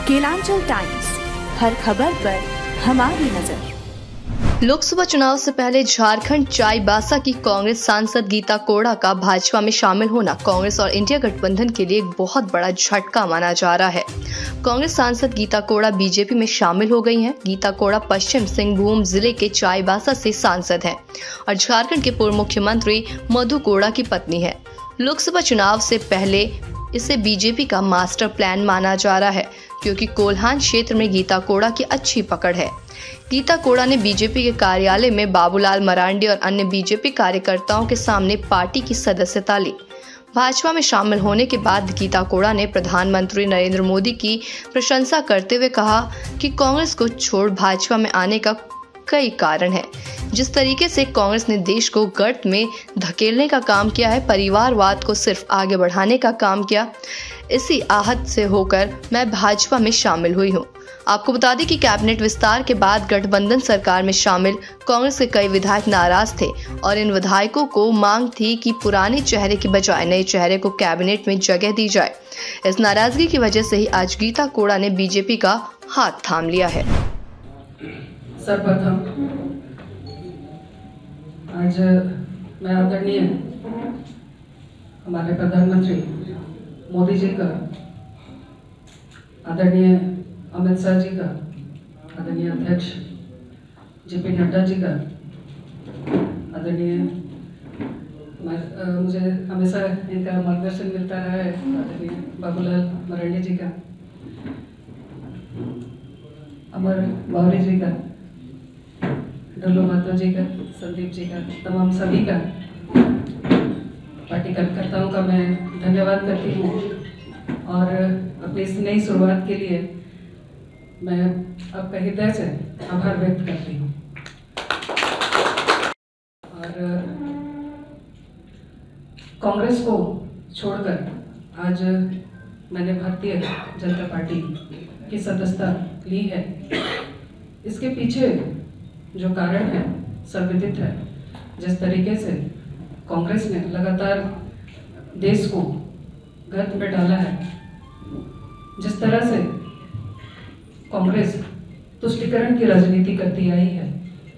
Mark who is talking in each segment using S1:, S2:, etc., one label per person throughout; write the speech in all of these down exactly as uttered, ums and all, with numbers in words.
S1: Kelanchal times, हर खबर पर हमारी नजर।
S2: लोकसभा चुनाव से पहले झारखंड चाईबासा की कांग्रेस सांसद गीता कोड़ा का भाजपा में शामिल होना कांग्रेस और इंडिया गठबंधन के लिए एक बहुत बड़ा झटका माना जा रहा है। कांग्रेस सांसद गीता कोड़ा बीजेपी में शामिल हो गई हैं। गीता कोड़ा पश्चिम सिंहभूम जिले के चाईबासा से सांसद हैं और झारखंड के पूर्व मुख्यमंत्री मधु कोड़ा की पत्नी है। लोकसभा चुनाव से पहले इसे बीजेपी का मास्टर प्लान माना जा रहा है, क्योंकि कोल्हान क्षेत्र में गीता कोड़ा की अच्छी पकड़ है। गीता कोड़ा ने बीजेपी के कार्यालय में बाबूलाल मरांडी और अन्य बीजेपी कार्यकर्ताओं के सामने पार्टी की सदस्यता ली। भाजपा में शामिल होने के बाद गीता कोड़ा ने प्रधानमंत्री नरेंद्र मोदी की प्रशंसा करते हुए कहा कि कांग्रेस को छोड़ भाजपा में आने का कई कारण है। जिस तरीके से कांग्रेस ने देश को गर्त में धकेलने का काम किया है, परिवारवाद को सिर्फ आगे बढ़ाने का काम किया, इसी आहत से होकर मैं भाजपा में शामिल हुई हूँ। आपको बता दें कि कैबिनेट विस्तार के बाद गठबंधन सरकार में शामिल कांग्रेस के कई विधायक नाराज थे और इन विधायकों को मांग थी कि पुराने चेहरे की बजाय नए चेहरे को कैबिनेट में जगह दी जाए। इस नाराजगी की वजह से ही आज गीता कोड़ा ने बीजेपी का हाथ थाम लिया है।
S3: सर्वप्रथम आज मैं आदरणीय हमारे प्रधानमंत्री मोदी जी का, आदरणीय अमित शाह जी का, आदरणीय अध्यक्ष जेपी नड्डा जी का, आदरणीय मुझे हमेशा इनका मार्गदर्शन मिलता रहा है, आदरणीय बाबूलाल मरांडी जी का, अमर बावरी जी का, डल्लू महतो जी का, संदीप जी का, तमाम सभी का, पार्टी कार्यकर्ताओं का मैं धन्यवाद करती हूँ और अपनी इस नई शुरुआत के लिए मैं आपका हृदय से आभार व्यक्त करती हूँ। और कांग्रेस को छोड़कर आज मैंने भारतीय जनता पार्टी की सदस्यता ली है। इसके पीछे जो कारण है सर्वविदित है। जिस तरीके से कांग्रेस ने लगातार देश को गर्त में डाला है, जिस तरह से कांग्रेस तुष्टीकरण की राजनीति करती आई है,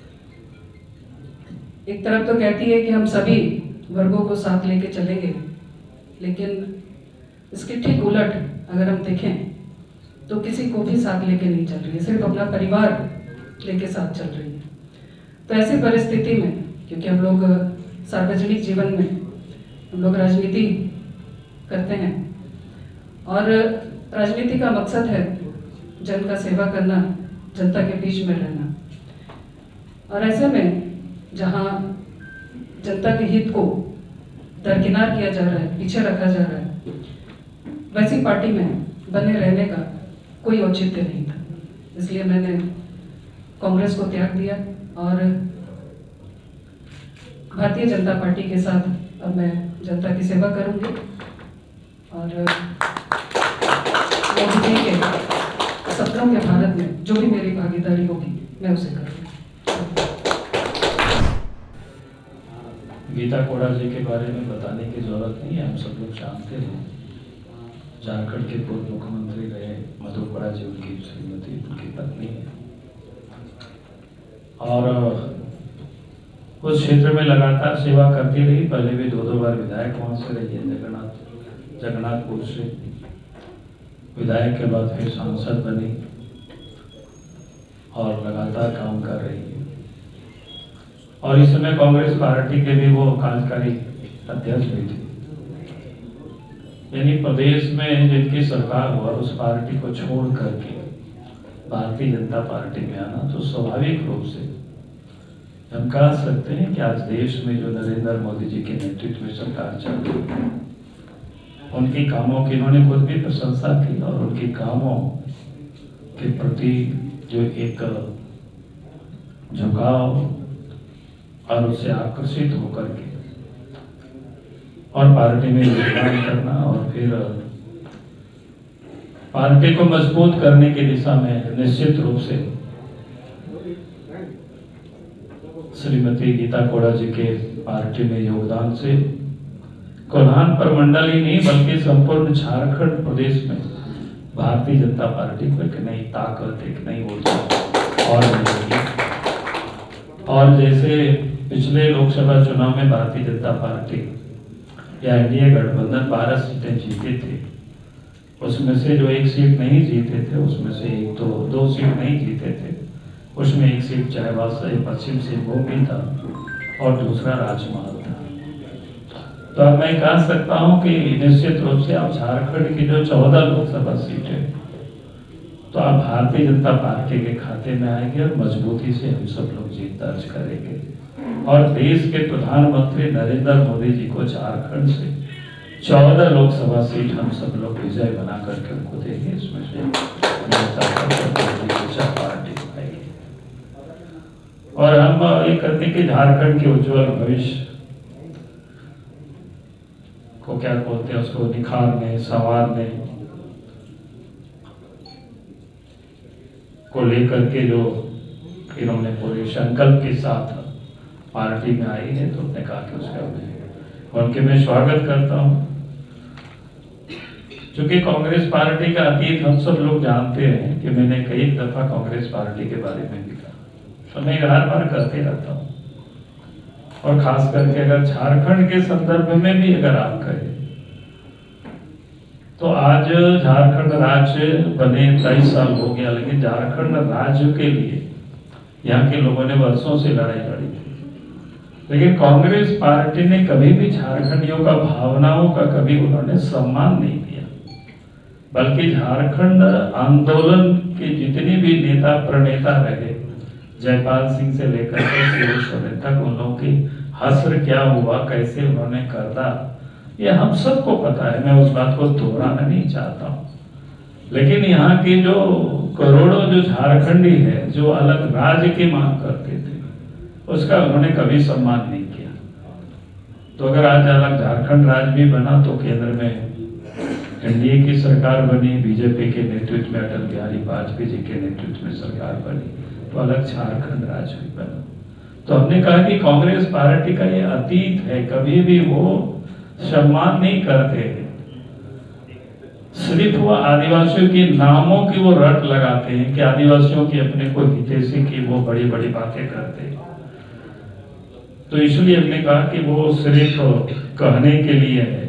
S3: एक तरफ तो कहती है कि हम सभी वर्गों को साथ लेके चलेंगे, लेकिन इसके ठीक उलट अगर हम देखें तो किसी को भी साथ लेके नहीं चल रही है, सिर्फ अपना परिवार लेके साथ चल रही है। तो ऐसी परिस्थिति में, क्योंकि हम लोग सार्वजनिक जीवन में हम लोग राजनीति करते हैं और राजनीति का मकसद है जन का सेवा करना, जनता के बीच में रहना, और ऐसे में जहां जनता के हित को दरकिनार किया जा रहा है, पीछे रखा जा रहा है, वैसी पार्टी में बने रहने का कोई औचित्य नहीं था। इसलिए मैंने कांग्रेस को त्याग दिया और भारतीय जनता पार्टी के साथ अब मैं जनता की सेवा करूंगी और मोदी जी के सपनों के भारत में जो भी मेरी भागीदारी होगी मैं उसे करूंगी।
S4: गीता कोड़ा जी के बारे में बताने की जरूरत नहीं है, हम सब लोग जानते हैं। झारखंड के पूर्व मुख्यमंत्री रहे मधु कोड़ा जी, उनकी श्रीमती, उनकी पत्नी है और उस क्षेत्र में लगातार सेवा करती रही। पहले भी दो दो बार विधायक वहां से रही है, जगन्नाथ जगन्नाथपुर से विधायक के बाद फिर सांसद बनी और लगातार काम कर रही है। और इस समय कांग्रेस पार्टी के भी वो कार्यकारी अध्यक्ष भी थे। यानी प्रदेश में जिनकी सरकार हुआ उस पार्टी को छोड़ करके भारतीय जनता पार्टी में आना, तो स्वाभाविक रूप से हम कह सकते हैं कि आज देश में जो नरेंद्र मोदी जी के नेतृत्व में सरकार चल रही है, उनके कामों की इन्होंने खुद भी प्रशंसा की और उनके कामों के प्रति जो एक झुकाव और उससे आकर्षित होकर के और पार्टी में योगदान करना और फिर पार्टी को मजबूत करने की दिशा में निश्चित रूप से श्रीमती गीता कोड़ा जी के पार्टी में योगदान से कोल्हान प्रमंडल ही नहीं बल्कि संपूर्ण झारखंड प्रदेश में भारतीय जनता पार्टी को एक नई ताकत, एक नई ऊर्जा और मिलेगी। और जैसे पिछले लोकसभा चुनाव में भारतीय जनता पार्टी या एनडीए गठबंधन बारह सीटें जीते थे, उसमें से जो एक सीट नहीं जीते थे उसमें से एक तो दो सीट नहीं जीते थे, उसमें एक सीट चाईबासा पश्चिम सिंहभूम भी था और दूसरा राजमहल था। तो अब मैं कह सकता हूं कि निश्चित रूप से आप झारखंड की जो चौदह लोकसभा सीटें तो आप भारतीय जनता पार्टी के खाते में आएंगे और मजबूती से हम सब लोग जीत दर्ज करेंगे और देश के प्रधानमंत्री नरेंद्र मोदी जी को झारखंड से चौदह लोकसभा सीट हम सब लोग विजय बना करके उनको देंगे। इसमें से पार्टी आएगी और हम ये करते कि झारखंड के उज्जवल भविष्य को क्या बोलते हैं उसको निखारने, संवारने को लेकर के जो इन्होंने पूरे संकल्प के साथ पार्टी में आई है, तो उन्होंने कहा कि उसका उनके मैं स्वागत करता हूं। क्योंकि कांग्रेस पार्टी का अतीत हम सब लोग जानते हैं कि मैंने कई दफा कांग्रेस पार्टी के बारे में भी कहा, तो मैं हर बार करते रहता हूं। और खास करके अगर झारखंड के संदर्भ में भी अगर आप कहें तो आज झारखंड राज्य बने तेईस साल हो गया, लेकिन झारखंड राज्य के लिए यहाँ के लोगों ने वर्षों से लड़ाई लड़ी थी, लेकिन कांग्रेस पार्टी ने कभी भी झारखंडियों का भावनाओं का कभी उन्होंने सम्मान नहीं किया, बल्कि झारखंड आंदोलन के जितने भी नेता प्रणेता रहे, जयपाल सिंह से लेकर के शिव सोरेन तक, उन लोगों की हश्र क्या हुआ, कैसे उन्होंने करदा, ये हम सबको पता है। मैं उस बात को दोहराना नहीं चाहता हूँ, लेकिन यहाँ के जो करोड़ों जो झारखंडी है जो अलग राज्य की मांग करते थे, उसका उन्होंने कभी सम्मान नहीं किया। तो अगर आज अलग झारखंड राज्य भी बना तो केंद्र में एनडीए की सरकार बनी, बीजेपी के नेतृत्व में अटल बिहारी वाजपेयी जी के नेतृत्व में सरकार बनी, तो अलग झारखंड राज्य भी बना। तो हमने कहा कि कांग्रेस पार्टी का ये अतीत है, कभी भी वो सम्मान नहीं करते, सिर्फ वो आदिवासियों के नामों की वो रट लगाते हैं कि आदिवासियों की अपने को हितैषी की वो बड़ी बड़ी बातें करते हैं। तो इसलिए हमने कहा कि वो सिर्फ कहने के लिए है।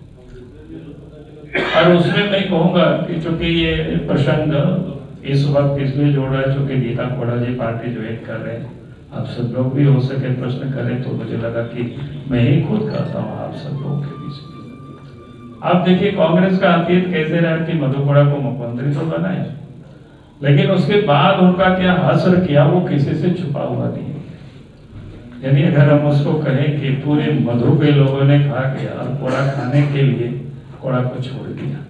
S4: और उसमें मैं कहूंगा कि चूंकि ये प्रसंग इस वक्त इसलिए जोड़ रहा है चूंकि गीता कोड़ा जी पार्टी ज्वाइन कर रहे हैं, आप सब लोग भी हो सके प्रश्न करें, तो मुझे लगा कि मैं ही खुद करता हूँ आप सब लोगों के बीच में। आप देखिए कांग्रेस का अतीत कैसे रहा कि मधु कोड़ा को मुख्यमंत्री तो बनाए, लेकिन उसके बाद उनका क्या हश्र किया वो किसी से छुपा हुआ नहीं है। यानी अगर हम उसको कहें कि पूरे मधु के लोगों ने खा के और कोड़ा खाने के लिए कोड़ा को छोड़ दिया,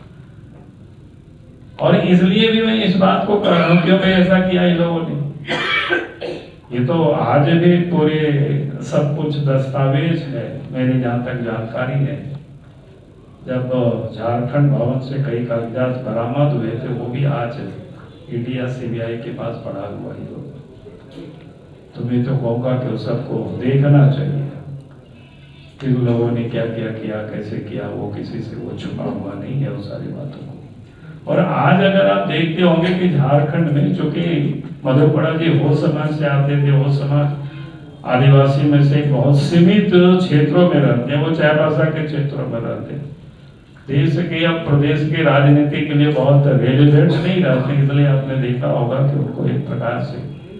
S4: और इसलिए भी मैं इस बात को कह रहा हूँ क्यों ऐसा किया इन लोगों ने। ये तो आज भी पूरे सब कुछ दस्तावेज है, मेरी जहां तक जानकारी है, जब झारखंड भवन से कई कागजात बरामद हुए थे वो भी आज ईडी या सीबीआई के पास पड़ा हुआ ही हो। तो मैं तो कहूँगा कि उस सबको देखना चाहिए कि उन लोगों ने क्या क्या किया, कैसे किया, वो किसी से वो छुपा हुआ नहीं है उस सारी बातों को। और आज अगर आप देखते होंगे कि झारखंड में चूंकि मधु कोड़ा जी हो समाज से आते थे, वो समाज आदिवासी में से बहुत सीमित क्षेत्रों में रहते हैं, वो चाईबासा के क्षेत्रों में रहते हैं, देश के या प्रदेश की राजनीति के लिए बहुत रेलिवेंट नहीं रहते, इसलिए आपने देखा होगा कि उनको एक प्रकार से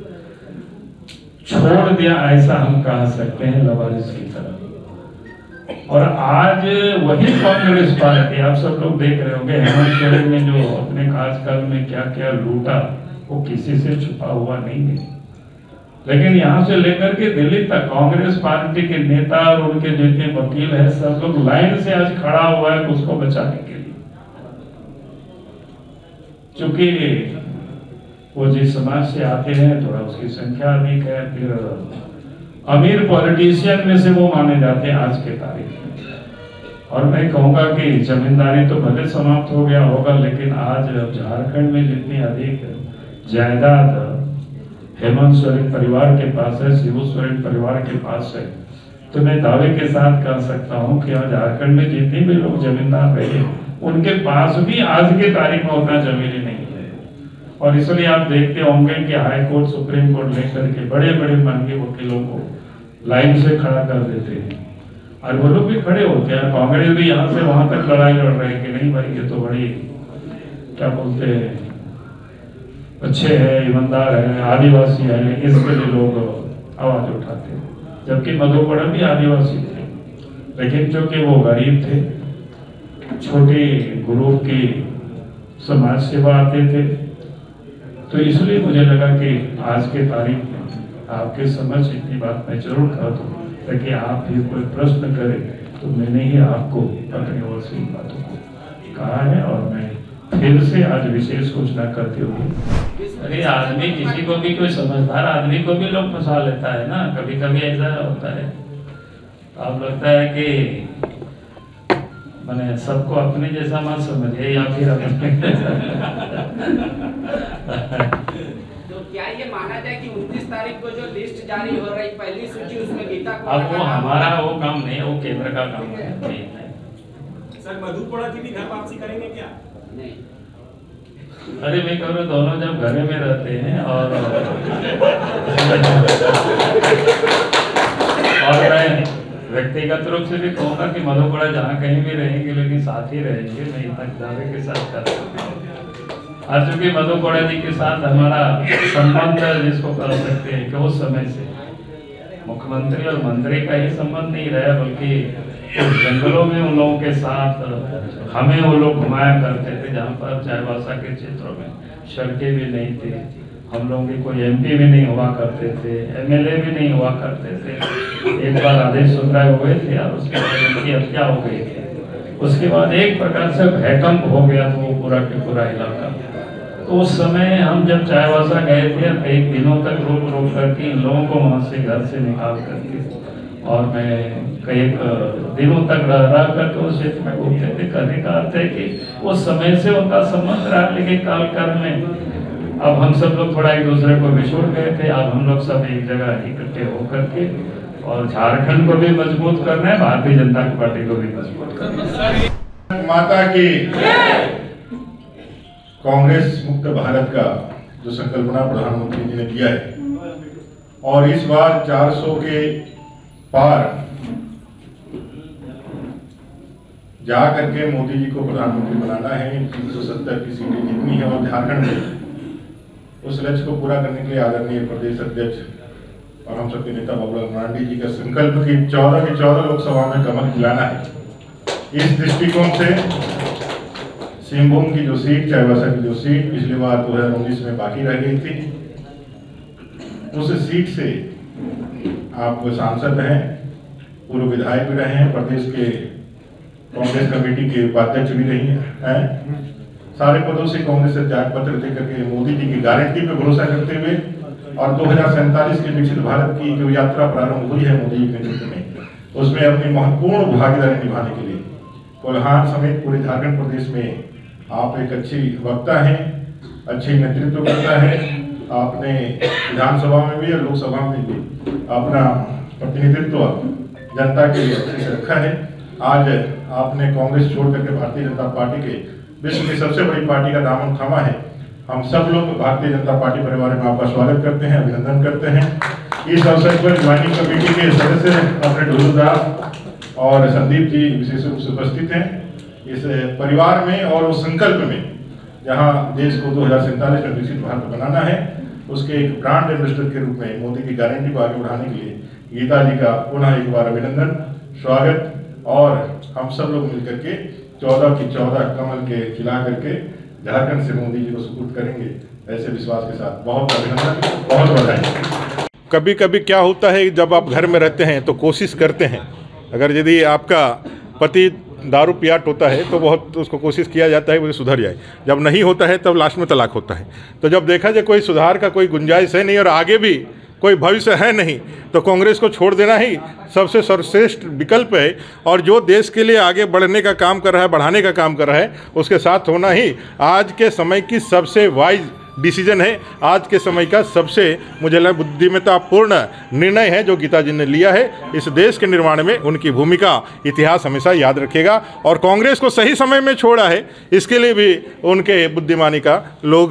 S4: छोड़ दिया, ऐसा हम कह सकते हैं लवारिस की तरह। और आज वही कांग्रेस पार्टी, आप सब लोग देख रहे होंगे हेमंत सोरेन ने जो अपने कार्यकाल में क्या क्या लूटा वो किसी से छुपा हुआ नहीं है। लेकिन यहां से लेकर के दिल्ली तक कांग्रेस पार्टी के नेता और उनके जितने वकील हैं सब लोग लाइन से आज खड़ा हुआ है उसको बचाने के लिए, क्योंकि वो जिस समाज से आते हैं थोड़ा उसकी संख्या अधिक है, फिर अमीर पॉलिटिशियन में से वो माने जाते हैं आज के तारीख में। और मैं कहूंगा कि जमींदारी तो भले समाप्त हो गया होगा, लेकिन आज झारखंड में जितनी अधिक जायदाद हेमंत सोरेन परिवार के पास है, शिबू सोरेन परिवार के पास है, तो मैं दावे के साथ कह सकता हूं कि आज झारखंड में जितने भी लोग जमींदार रहे उनके पास भी आज के तारीख में उतना जमीन नहीं है। और इसलिए आप देखते होंगे कि हाई कोर्ट, सुप्रीम कोर्ट लेकर के बड़े बड़े महंगे वकीलों को लाइन से खड़ा कर देते हैं, और वो लोग भी खड़े होते हैं। कांग्रेस भी यहाँ से वहां तक लड़ाई लड़ रहे हैं कि नहीं भाई, ये तो बड़ी क्या बोलते हैं, अच्छे हैं, ईमानदार है, आदिवासी है, इसके लिए लोग आवाज उठाते हैं। जबकि मधुपुरा भी आदिवासी थे, लेकिन चूंकि वो गरीब थे, छोटे ग्रुप की समाज सेवा आते थे, तो इसलिए मुझे लगा कि आज के तारीख में आपके समझ इतनी बात मैं जरूर कर दूं, ताकि आप भी कोई प्रश्न करें तो मैंने ही आपको अपनी ओर से इन बातों को कहा है। और मैं फिर से आज विशेष घोषणा करते हुए, अरे आदमी किसी को भी, कोई समझदार आदमी को भी लोग फंसा लेता है ना, कभी कभी ऐसा होता है। अब लगता है कि मैंने सबको अपने जैसा मत समझे, या फिर अपने
S5: तो क्या ये माना जाए कि उनतीस तारीख को जो लिस्ट जारी हो रही पहली सूची, उसमें गीता
S4: अब वो हमारा वो काम नहीं है, वो केंद्र का काम है।
S6: सर मधुपुरा की भी घर वापसी करेंगे क्या?
S5: नहीं,
S4: अरे मैं कह रहा हूँ, दोनों जब घर में रहते हैं और और मैं व्यक्तिगत रूप से भी कहूँगा कि मधुपुरा जहाँ कहीं भी रहेंगे लेकिन साथ ही रहेंगे, मैं इतना दावे के साथ कर सकता हूँ। आज चूंकि मधुपुरा जी के साथ हमारा संबंध जिसको कर सकते हैं कि उस समय से मुख्यमंत्री और मंत्री का ही संबंध नहीं रहा, बल्कि उस जंगलों में उन लोगों के साथ हमें वो लोग घुमाया करते थे, जहाँ पर चाईबासा के क्षेत्रों में सड़कें भी नहीं थी, हम लोगों के कोई एमपी भी नहीं हुआ करते थे, एमएलए भी नहीं हुआ करते थे। एक बार आदेश सुनराय हुए थे और उसके बाद उनकी हत्या हो गई थी। उसके बाद एक प्रकार से भयकंप हो गया था वो पूरा के पूरा इलाका। तो उस समय हम जब चाईबासा गए थे, कई दिनों तक रोक रोक करके इन लोगों को वहां से घर से निकाल करके, और मैं कई दिनों तक रह रह करके उस क्षेत्र में घूमते थे। कहने का अर्थ है कि उस समय से उनका संबंध रहा, लेकिन कालक्रम में अब हम सब लोग थोड़ा एक दूसरे को बिछोड़ गए थे। अब हम लोग सब एक जगह इकट्ठे होकर के और झारखंड को भी मजबूत करना है, भारतीय जनता पार्टी को भी मजबूत करना है।
S7: माता की कांग्रेस मुक्त भारत का जो संकल्पना प्रधानमंत्री जी ने दिया है, और इस बार चार सौ के पार जा करके मोदी जी को प्रधानमंत्री बनाना है। तीन सौ सत्तर की सीटें जितनी है, और झारखंड में उस लक्ष्य को पूरा करने के लिए आदरणीय प्रदेश अध्यक्ष और हम सबके नेता बाबूलाल मरांडी जी का संकल्प की चौदह की चौदह लोकसभा में कमल खिलाना है। इस दृष्टिकोण से सिंहभूम की जो सीट, चाईबासा की जो सीट पिछली बार दो हजार उन्नीस में बाकी रह गई थी, उस सीट से आप सांसद हैं, पूर्व विधायक भी रहे हैं, प्रदेश के कांग्रेस कमेटी के उपाध्यक्ष भी रही हैं, सारे पदों से कांग्रेस से त्याग पत्र देकर के मोदी जी की गारंटी पे भरोसा करते हुए, और दो हजार सैंतालीस के विकसित भारत की जो यात्रा प्रारंभ हुई है मोदी जी के नेतृत्व में, उसमें अपनी महत्वपूर्ण भागीदारी निभाने के लिए कोल्हान समेत पूरे झारखंड प्रदेश में आप एक अच्छी वक्ता हैं, अच्छी नेतृत्व करता है। आपने विधानसभा में भी और लोकसभा में भी अपना प्रतिनिधित्व जनता के लिए अच्छे से रखा है। आज आपने कांग्रेस छोड़ करके भारतीय जनता पार्टी के, विश्व की सबसे बड़ी पार्टी का दामन थामा है। हम सब लोग भारतीय जनता पार्टी परिवार में आपका स्वागत करते हैं, अभिनंदन करते हैं। इस अवसर पर ज्वाइनिंग कमेटी के सदस्य अपने ढोलू दास और संदीप जी विशेष रूप से उपस्थित हैं। इस परिवार में और उस संकल्प में, जहां देश को दो हजार सैंतालीस में विकसित भारत बनाना है, उसके एक ब्रांड एम्बेसडर के रूप में मोदी की गारंटी को आगे बढ़ाने के लिए गीता जी का पुनः एक बार अभिनंदन, स्वागत, और हम सब लोग मिलकर के चौदह की चौदह कमल के खिला करके झारखंड से मोदी जी को सुपुर्द करेंगे, ऐसे विश्वास के साथ बहुत अभिनंदन, बहुत बधाई।
S8: कभी कभी क्या होता है, जब आप घर में रहते हैं तो कोशिश करते हैं, अगर यदि आपका पति दारू पियाट होता है तो बहुत उसको कोशिश किया जाता है वो सुधर जाए, जब नहीं होता है तब लास्ट में तलाक होता है। तो जब देखा जाए कोई सुधार का कोई गुंजाइश है नहीं और आगे भी कोई भविष्य है नहीं, तो कांग्रेस को छोड़ देना ही सबसे सर्वश्रेष्ठ विकल्प है। और जो देश के लिए आगे बढ़ने का काम कर रहा है, बढ़ाने का काम कर रहा है, उसके साथ होना ही आज के समय की सबसे वाइज डिसीजन है, आज के समय का सबसे मुझे लगा बुद्धिमत्तापूर्ण निर्णय है जो गीता जी ने लिया है। इस देश के निर्माण में उनकी भूमिका इतिहास हमेशा याद रखेगा और कांग्रेस को सही समय में छोड़ा है, इसके लिए भी उनके बुद्धिमानी का लोग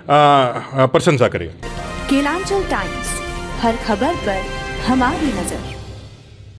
S8: प्रशंसा करेंगे।
S1: केलांचल टाइम्स, हर खबर पर हमारी नजर।